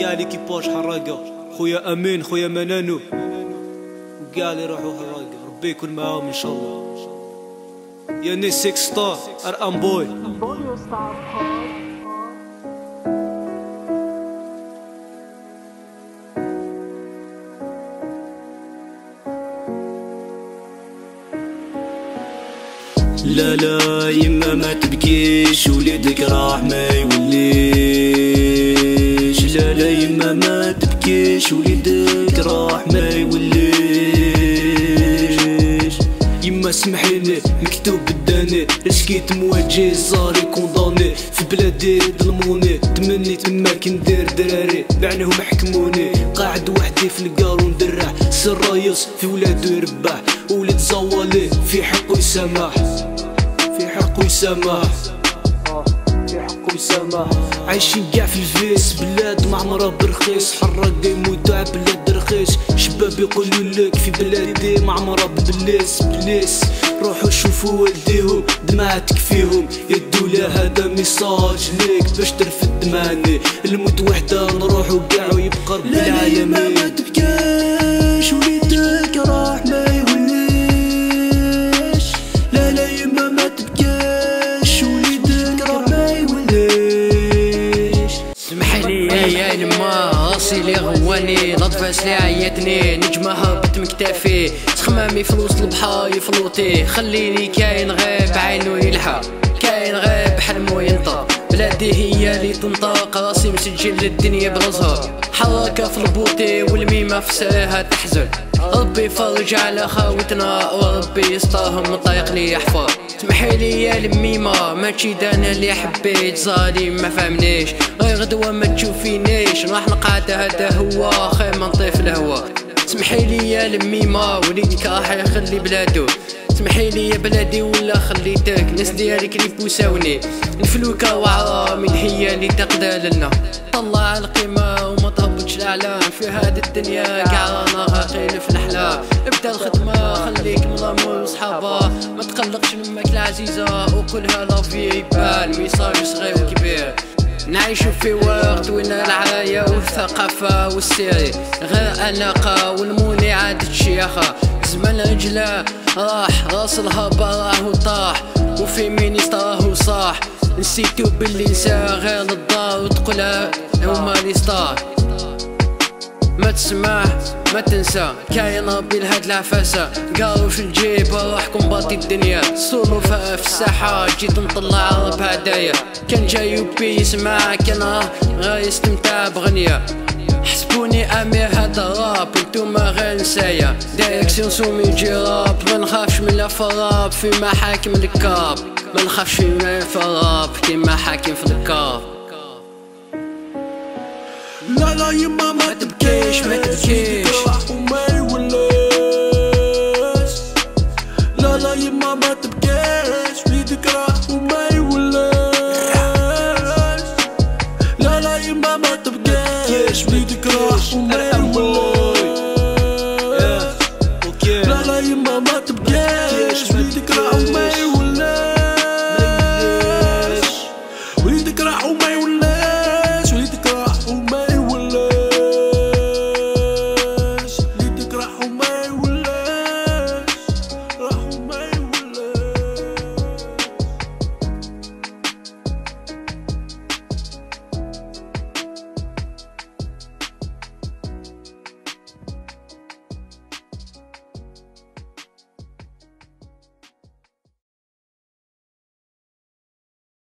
كاع ليكيباج حراقة، خويا امين خويا منانو وكاع اللي يروحو حراقة، ربي يكون معاهم ان شاء الله. ياني 6 ستار ار بوي. لا لا يما ما تبكيش، وليدك راح ما يوليش. لا لا يما ما تبكيش، وليدك راح ما يوليش. يما سمحيني مكتوب بالداني، رشكيت مواجه صاري كونداني، في بلادي ظلموني، تمنيت مما كندير دراري بعناهم حكموني. قاعد وحدي في القارون درع، سرايص في ولادو يربح، ولد زوالي في حقه يسامح، في حقه يسامح، في حقه يسامح. عايشين قاع في الفيس، بلاد معمرة برخيص، حراق يموتوا ع بلاد رخيص. شباب يقولوا لك في بلادي معمرة ببليس بليس، روحوا شوفوا والديهم دمعة تكفيهم. يا الدولة هذا ميساج ليك باش ترفد معاني، الموت وحدة نروحوا قاع ويبقى رب العالمين. لا ما تبكاش، وليدك راح ما يوليش. لا لا يما ما تبكاش، وليدك راح ما يوليش. سمحلي يا يما راسي لي غواني، لطفاس لي عيطني، نجمة هبط مكتافي، تخمامي في وسط البحر يفلوطي. خليني كاين غيب عينو يلحق، كاين غيب حلمو ينطق. بلادي هي اللي تنطق، راسي مسجل للدنيا بالازهر. حركة في البوطي والميمة في سراها تحزن. ربي يفرج على خاوتنا، وربي يسترهم طريق لي يحفر. سمحيلي يا الميمة ماشي دانا اللي حبيت، زادي ما فهمنيش، غير غدوة ما تشوفينيش. راح نقعد هذا هو خير ما نطيف الهوا. سمحيلي يا الميمة وليدك راح يخلي بلادو. سمحيلي يا بلادي ولا خليتك، ناس ديالك اللي بوساوني. الفلوكة وعرا من هي اللي تقدر لنا، طلع القيمة وما تهبطش الاعلام. في هذه الدنيا كاع رانا غارقين في الاحلام. ابدا الخدمة خليك مضامن وصحابة، ما تقلقش لمك العزيزة وقولها لافي يبان. ميساج صغير وكبير، نعيشو في وقت وين العراية والثقافة والسيري غير أناقة، والموني عادة شياخة. زمان رجله راح، راس الهبة راهو طاح، وفيمينيست راهو صاح. نسيتو باللي نسا غير للدار، وتقولها هما لي ستار. ما تسمع ما تنسى، كاين ربي لهاد العفاسة. قارو في الجيب روحكم باطي الدنيا، سولو في الساحة جيت نطلع رب هدايا. كان جاي بي يسمع، كان غير يستمتع بغنية. حسبوني امير هذا الراب انتوما غير نسايا. دايركسيون سومي يجي راب، ما نخافش من الافراب في محاكم الكاب. ما نخافش من الافراب كيما حاكم في الكاب. لا لا يما ما تبكيش، ما تبكيش.